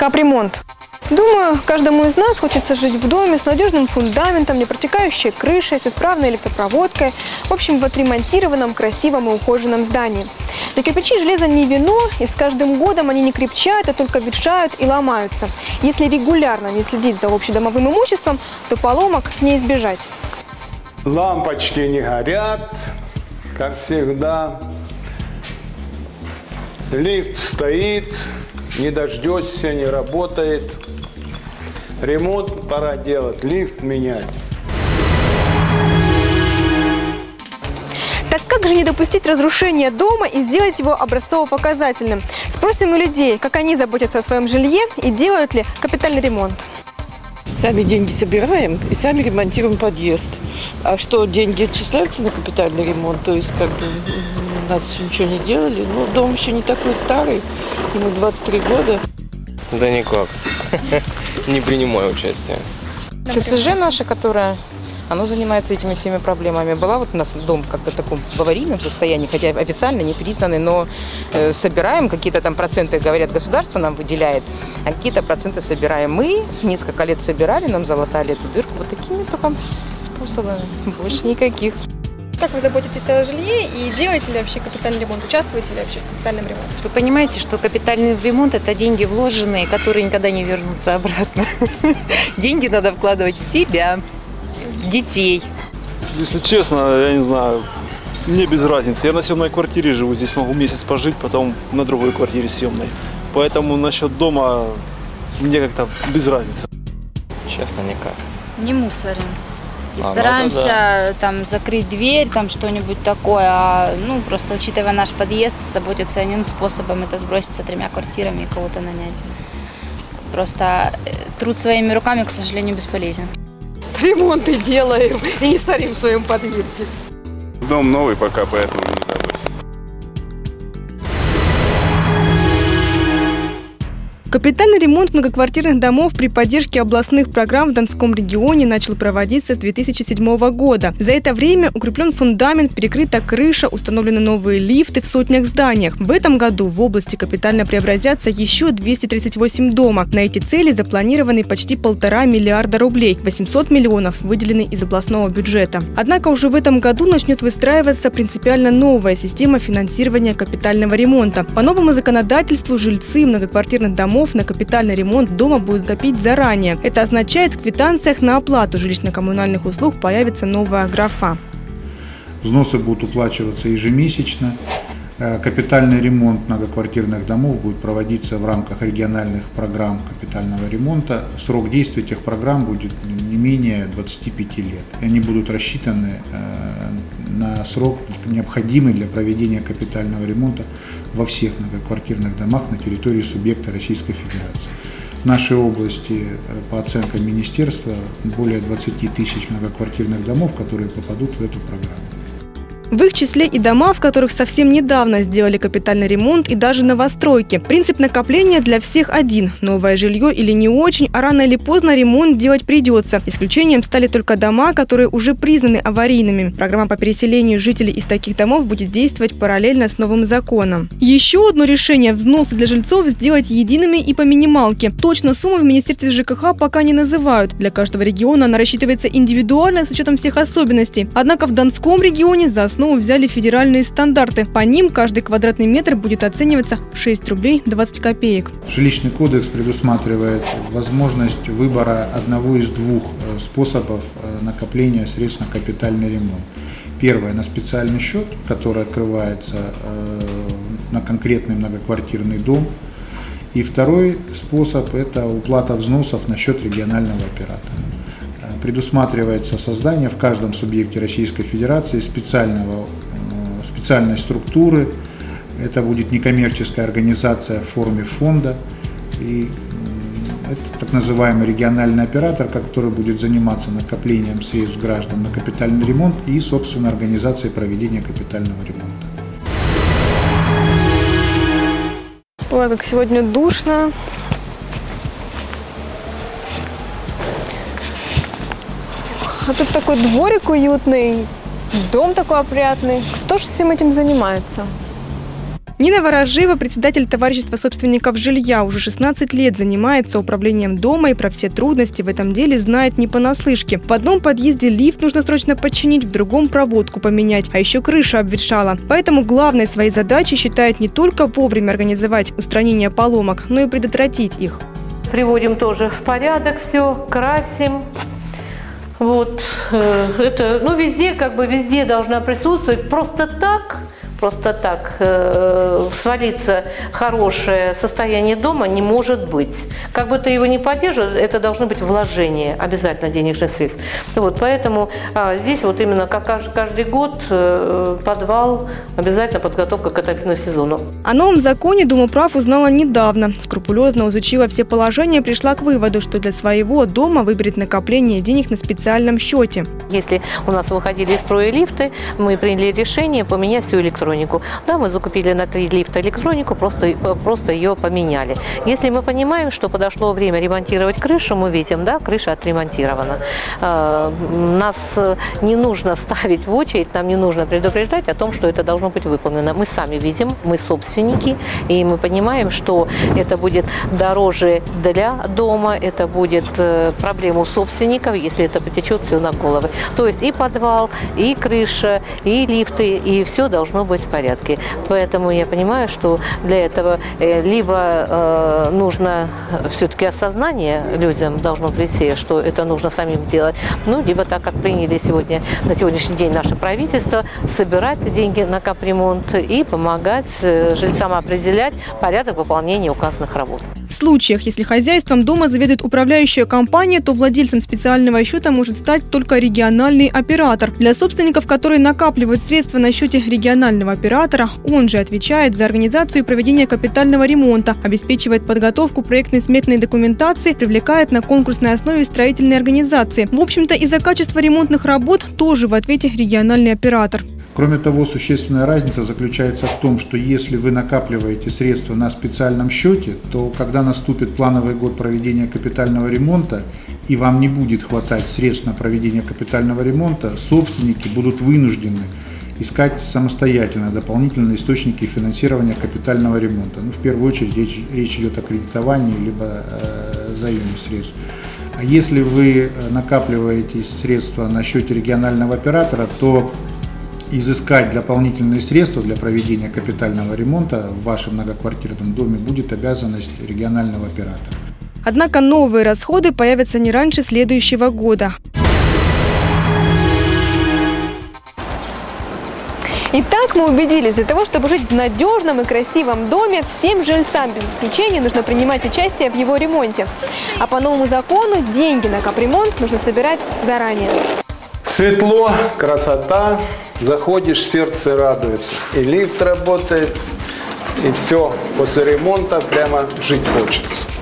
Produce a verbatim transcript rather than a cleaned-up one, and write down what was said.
Капремонт. Думаю, каждому из нас хочется жить в доме с надежным фундаментом, непротекающей крышей, с исправной электропроводкой, в общем, в отремонтированном, красивом и ухоженном здании. Но кирпичи и железо не вино, и с каждым годом они не крепчают, а только ветшают и ломаются. Если регулярно не следить за общедомовым имуществом, то поломок не избежать. Лампочки не горят, как всегда. Лифт стоит, не дождешься, не работает. Ремонт пора делать, лифт менять. Так как же не допустить разрушения дома и сделать его образцово-показательным? Спросим у людей, как они заботятся о своем жилье и делают ли капитальный ремонт. Сами деньги собираем и сами ремонтируем подъезд. А что деньги отчисляются на капитальный ремонт, то есть как бы у нас ничего не делали. Ну, дом еще не такой старый, ему двадцать три года. Да никак. Не принимаю участия. ТСЖ наша, которая, оно занимается этими всеми проблемами. Была вот у нас дом как бы в таком в аварийном состоянии, хотя официально не признанный, но э, собираем какие-то там проценты, говорят, государство нам выделяет, а какие-то проценты собираем. Мы несколько лет собирали, нам залатали эту дырку вот такими только способами, больше никаких. Как вы заботитесь о жилье и делаете ли вообще капитальный ремонт? Участвуете ли вообще в капитальном ремонте? Вы понимаете, что капитальный ремонт – это деньги вложенные, которые никогда не вернутся обратно. Деньги надо вкладывать в себя, в детей. Если честно, я не знаю, мне без разницы. Я на съемной квартире живу, здесь могу месяц пожить, потом на другой квартире съемной. Поэтому насчет дома мне как-то без разницы. Честно, никак. Не мусорим. И А, стараемся ну да. там закрыть дверь, там что-нибудь такое. А, ну, просто учитывая наш подъезд, заботиться одним способом это сброситься тремя квартирами и кого-то нанять. Просто труд своими руками, к сожалению, бесполезен. Ремонты делаем и не сорим в своем подъезде. Дом новый пока, поэтому не забудь. Капитальный ремонт многоквартирных домов при поддержке областных программ в Донском регионе начал проводиться с две тысячи седьмого года. За это время укреплен фундамент, перекрыта крыша, установлены новые лифты в сотнях зданиях. В этом году в области капитально преобразятся еще двести тридцать восемь дома. На эти цели запланированы почти полтора миллиарда рублей. восемьсот миллионов выделены из областного бюджета. Однако уже в этом году начнет выстраиваться принципиально новая система финансирования капитального ремонта. По новому законодательству жильцы многоквартирных домов на капитальный ремонт дома будут копить заранее. Это означает, в квитанциях на оплату жилищно-коммунальных услуг появится новая графа. Взносы будут уплачиваться ежемесячно. Капитальный ремонт многоквартирных домов будет проводиться в рамках региональных программ капитального ремонта. Срок действия этих программ будет не менее двадцати пяти лет. И они будут рассчитаны на срок, необходимый для проведения капитального ремонта во всех многоквартирных домах на территории субъекта Российской Федерации. В нашей области, по оценкам министерства, более двадцати тысяч многоквартирных домов, которые попадут в эту программу. В их числе и дома, в которых совсем недавно сделали капитальный ремонт, и даже новостройки. Принцип накопления для всех один. Новое жилье или не очень, а рано или поздно ремонт делать придется. Исключением стали только дома, которые уже признаны аварийными. Программа по переселению жителей из таких домов будет действовать параллельно с новым законом. Еще одно решение – взносы для жильцов сделать едиными и по минималке. Точно сумму в Министерстве ЖКХ пока не называют. Для каждого региона она рассчитывается индивидуально с учетом всех особенностей. Однако в Донском регионе за основу взяли федеральные стандарты. По ним каждый квадратный метр будет оцениваться в шесть рублей двадцать копеек. Жилищный кодекс предусматривает возможность выбора одного из двух способов накопления средств на капитальный ремонт. Первое – на специальный счет, который открывается на конкретный многоквартирный дом. И второй способ – это уплата взносов на счет регионального оператора. Предусматривается создание в каждом субъекте Российской Федерации специального, специальной структуры. Это будет некоммерческая организация в форме фонда. И это так называемый региональный оператор, который будет заниматься накоплением средств граждан на капитальный ремонт и, собственно, организацией проведения капитального ремонта. Ой, как сегодня душно. А тут такой дворик уютный, дом такой опрятный. Кто же всем этим занимается? Нина Ворожева, председатель товарищества собственников жилья, уже шестнадцать лет занимается управлением дома и про все трудности в этом деле знает не понаслышке. В одном подъезде лифт нужно срочно починить, в другом проводку поменять, а еще крыша обветшала. Поэтому главной своей задачей считает не только вовремя организовать устранение поломок, но и предотвратить их. Приводим тоже в порядок все, красим. Вот, это, ну, везде, как бы, везде должна присутствовать. Просто так, просто так э, свалиться хорошее состояние дома не может быть. Как бы ты его ни поддерживал, это должно быть вложение, обязательно денежных средств. Вот, поэтому а, здесь вот именно как каждый, каждый год э, подвал, обязательно подготовка к отопительному сезону. О новом законе Дума прав узнала недавно. Скрупулезно изучила все положения, пришла к выводу, что для своего дома выберет накопление денег на специальном счете. Если у нас выходили из строя лифты, мы приняли решение поменять всю электронику. Да, мы закупили на три лифта электронику, просто, просто ее поменяли. Если мы понимаем, что подошло время ремонтировать крышу, мы видим, да, крыша отремонтирована. Нас не нужно ставить в очередь, нам не нужно предупреждать о том, что это должно быть выполнено. Мы сами видим, мы собственники, и мы понимаем, что это будет дороже для дома, это будет проблема у собственников, если это потечет все на головы. То есть и подвал, и крыша, и лифты, и все должно быть в порядке. Поэтому я понимаю, что для этого либо э, нужно все-таки осознание людям должно прийти, что это нужно самим делать, ну, либо так, как приняли сегодня, на сегодняшний день наше правительство, собирать деньги на капремонт и помогать жильцам определять порядок выполнения указанных работ. В случаях, если хозяйством дома заведует управляющая компания, то владельцем специального счета может стать только региональный оператор. Для собственников, которые накапливают средства на счете регионального оператора, он же отвечает за организацию и проведение капитального ремонта, обеспечивает подготовку проектной сметной документации, привлекает на конкурсной основе строительные организации. В общем-то, из-за качества ремонтных работ тоже в ответе региональный оператор. Кроме того, существенная разница заключается в том, что если вы накапливаете средства на специальном счете, то когда наступит плановый год проведения капитального ремонта и вам не будет хватать средств на проведение капитального ремонта, собственники будут вынуждены искать самостоятельно дополнительные источники финансирования капитального ремонта. Ну, в первую очередь речь, речь идет о кредитовании либо э, заеме средств. А если вы накапливаете средства на счете регионального оператора, то изыскать дополнительные средства для проведения капитального ремонта в вашем многоквартирном доме будет обязанность регионального оператора. Однако новые расходы появятся не раньше следующего года. Итак, мы убедились, для того, чтобы жить в надежном и красивом доме, всем жильцам без исключения нужно принимать участие в его ремонте. А по новому закону деньги на капремонт нужно собирать заранее. Светло, красота, заходишь, сердце радуется. И лифт работает, и все. После ремонта прямо жить хочется.